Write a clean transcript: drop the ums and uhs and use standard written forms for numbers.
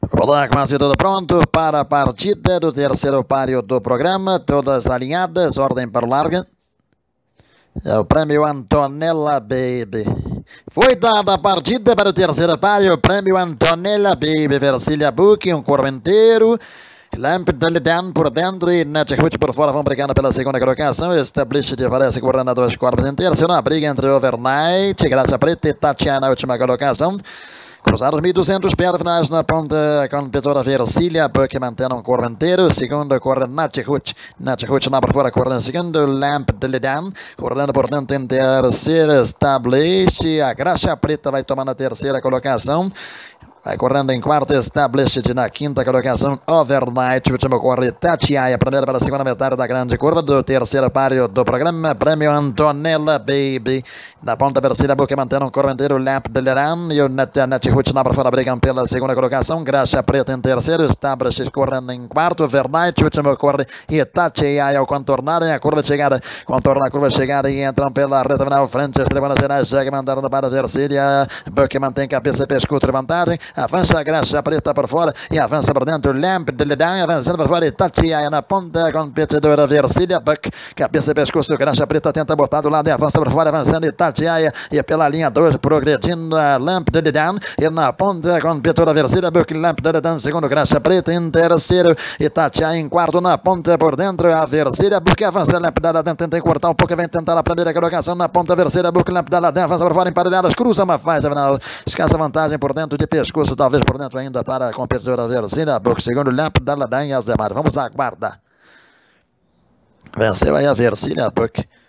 Olá, quase tudo pronto para a partida do terceiro páreo do programa, todas alinhadas, ordem para o larga. É o prêmio Antonella Baby. Foi dada a partida para o terceiro páreo, o prêmio Antonella Baby, Vercília Bucchi, um corpo inteiro. Lamp Dalidan por dentro e Natchahut por fora vão brigando pela segunda colocação. Established aparece correndo a dois corpos em terceiro. Na briga entre Overnight, Graxa Preta e Tatiana na última colocação. Cruzados 1.200 finais na ponta com a Petora Vercília, porque mantém um corpo inteiro. Segundo corre Natchahut. Natchahut lá por fora corre em segundo. Lamp Dalidan correndo por dentro em terceiro. Established. A Graxa Preta vai tomar na terceira colocação. Vai correndo em quarto, Established na quinta colocação, Overnight, último corre Tatiaia, primeira para a segunda metade da grande curva do terceiro páreo do programa, prêmio Antonella Baby. Na ponta Vercília Bucchi mantendo um corpo inteiro, Lamp Deliran e o Natchahut lá para fora brigam pela segunda colocação, Graxa Preta em terceiro, Established correndo em quarto, Overnight, último corre e Tatiaia ao contornarem a curva de chegada, contorna a curva de chegada e entram pela reta final, frente às tribunas gerais, segue mandando para Vercília, Bucchi mantém cabeça e pescoço de vantagem. Avança a Graxa Preta por fora e avança por dentro Lamp Delidan, avançando por fora e Tatiaia na ponta, competidora Vercília Bucchi, cabeça e pescoço, Graxa Preta tenta botar do lado e avança por fora, avançando e Tatiaia e pela linha 2, progredindo a Lamp Delidan e na ponta, competidora Vercília Bucchi, Lamp Delidan, segundo Graxa Preta em terceiro e Tatiaia em quarto na ponta por dentro, a Vercília Bucchi avança, Lamp Delidan tenta encurtar um pouco, vem tentar a primeira colocação na ponta, Vercília Bucchi, Lamp Delidan avança por fora, emparelhadas, cruza, mas faz, afinal, escassa vantagem por dentro de pescoço, talvez por dentro ainda para a competidora Vercília Bucchi, segundo Lamp Delidan e as demais. Vamos aguardar. Venceu aí a Vercília Bucchi.